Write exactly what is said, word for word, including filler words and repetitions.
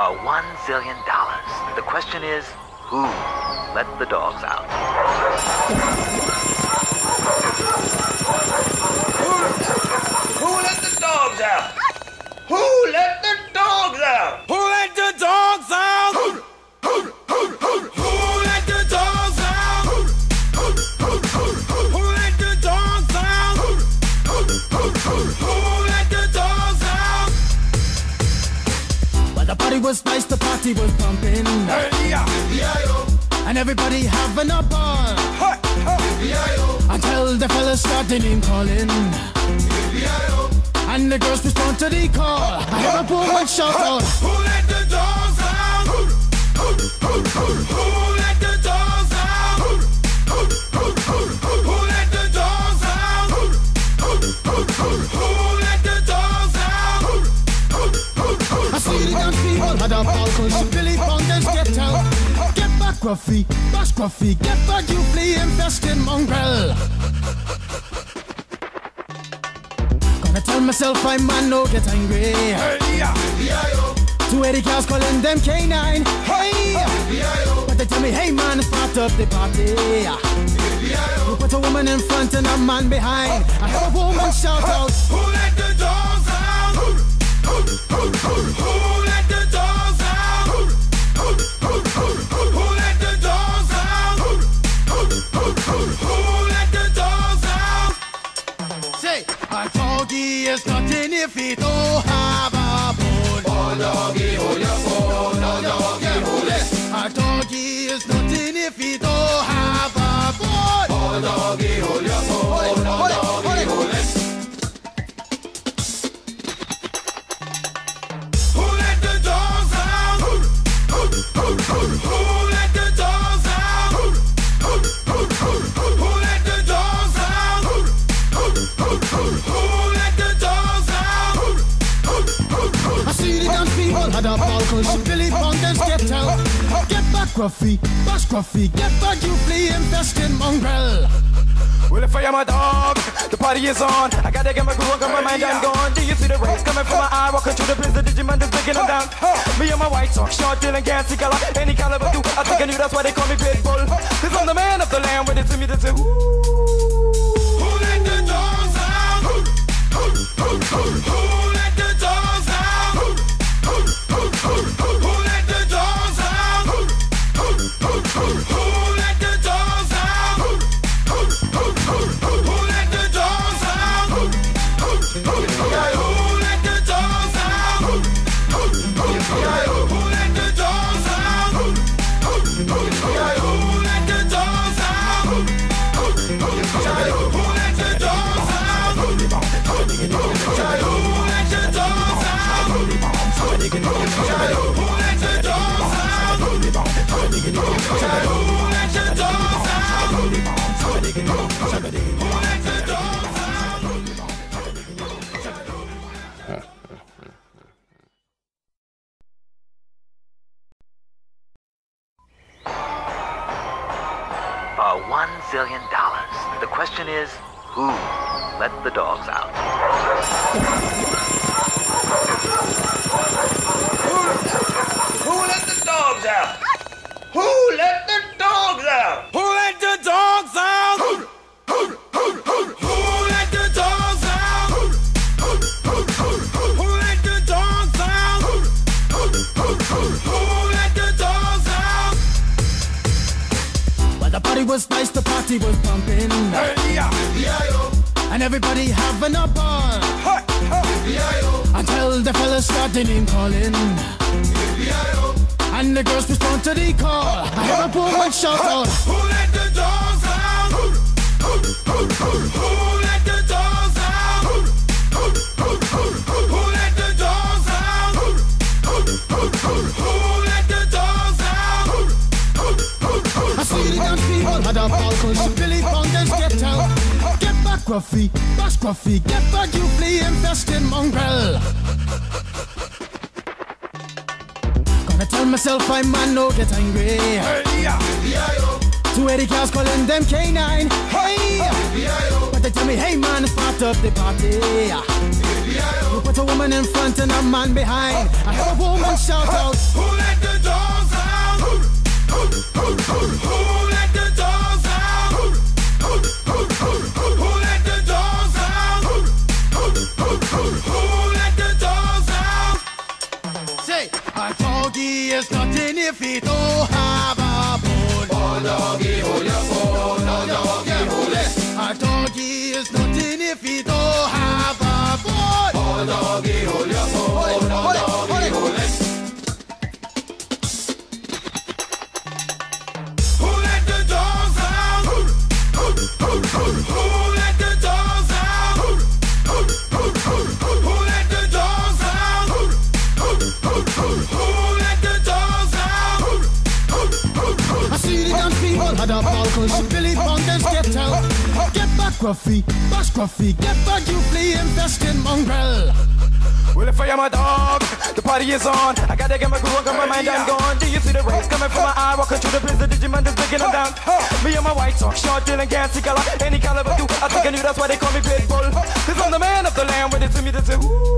are one zillion dollars. The question is, who let the dogs out? Who, who let the dogs out? Who let the dogs out? Who let the dogs out? Who, who, who, who, who let the dogs out? Who, who, who, who, who let the dogs out? Who, who, who, who let the dogs out? Well, the party was nice, the party was pumping. Hey, yeah, yeah, and everybody having a ball. hey, hey, yeah, until the fellas started name calling. yeah, and the girls respond to the call. I hear a woman shout out, who let the dogs out? Who, who, who, who, who let the dogs out? Who, who, who, who, who let the dogs out? Who, who, who, who, who let the dogs out? Who, who, who, who, I see the dance people had a ball cause Billy Fountains get out. Get back, Gruffy, bash Gruffy, get back, you flea infested mongrel. I tell myself I'm man, no get angry. hey, yeah, yeah, Two eighty cows calling them canine. Hey, yeah, but they tell me, hey man, start up the party. yeah, You put a woman in front and a man behind. I heard a woman shout out, who let the dogs out? Who, who, who, who, who let the dogs out? Who, who, who, who, who let the dogs out? Who, who, who, who, who let the dogs out? say, a doggy is nothing if he don't have a bone. Oh doggy, hold your phone. Oh doggy, hold it. A doggy is nothing if he don't have a bone. Oh doggy, hold your phone. Oh doggy, hold it. Who let the dogs out? Who, who, who, who, who let the dogs out? Who, who, who, who, who let the dogs out? Who, who, who, who, who let the dogs out? Who, who, who, who, I see the dance people had a ball cause Billy Fountains get out. Get back, Gruffy, bash Gruffy, get back, you flea infested mongrel. well, if I am a dog, the party is on. I gotta get my groove on, got my mind I'm gone. Do you see the rays coming from my eye? Walking through the place, the Digimon is breaking them down. Me and my white talk, short, deal and gassy color. Any caliber do, I think I knew that's why they call me Pitbull. Cause I'm the man of the land, when they see me, they say, ooh. Who let the dogs out? Who, who, who, who, who let the dogs out? Who, who, who, who, who let the dogs out? Who, who, who, who, who let the dogs out? Who, who, who, who, who let the dogs out? Who, who, who, who, who let the dogs out? Who, who, who, who, who let the dogs out? Who, who, who, who, who let the dogs out? Who, who, who, who, who let the dogs out? Who, who, who, who, who let the dogs out? Who, who, who, let the dogs out? Who, who, who, let the dogs out? Who, who, let the dogs out? Are one zillion dollars. The question is, who let the dogs out? Who, who let the dogs out? Who let the dogs out? Who let the dogs out? Who, who, who, who, who let the dogs out? Who, who, who, who, who let the dogs out? Who, who, who, who, who let the dogs out? Well, the party was nice, the party was pumping. Hey, yeah, yeah, and everybody having a ball. hey, hey, yeah, until the fellas started name calling. yeah, and the girls respond to the call. I hear a woman shout out, who let the dogs out? Who, who, who, who, who let the dogs out? Who, who, who, who, who let the dogs out? Who, who, who, who, who let the dogs out? Who, who, who, who, I see the dance people had a ball cause Billy Fountains get out. Get back, Gruffy, bash Gruffy, get back, you flea infested mongrel. I tell myself I'm man, no get angry. hey, yeah, yeah, Two eighty cows calling them canine. Hey, yeah, but they tell me, hey man, start up the party. You put a woman in front and a man behind. I hear a woman shout out, Who let the dogs out? Who, who, who, who, who let the dogs out? Who, who, who, who, who let the dogs out? Who, who, who, who, who let the dogs out? say, a doggy is nothing if he don't have a bone. Oh doggy, hold your bone. Oh doggy, hold it. A doggy is nothing if he don't have a bone. Oh doggy, hold your bone. Oh doggy, hold it. Who let the dogs out? Who, who, who, who, who let the dogs out? Who, who, who, who, who let the dogs out? Who, who, who, who, who let the dogs out? Who, who, who, who. I see the dance people had a ball cause Billy Fountains get out. Get back, Gruffy, bash Gruffy, get back, you flea infested mongrel. Well, if I am a dog, the party is on. I gotta get my groove on, got my mind, I'm gone. Do you see the rays coming from my eye? Walking through the prison, Digimon is breaking them down. Me and my white talk, short, dealing, gassy color. Any caliber do, I think I knew that's why they call me Pitbull. Cause I'm the man of the land, when they see me, they say, ooh.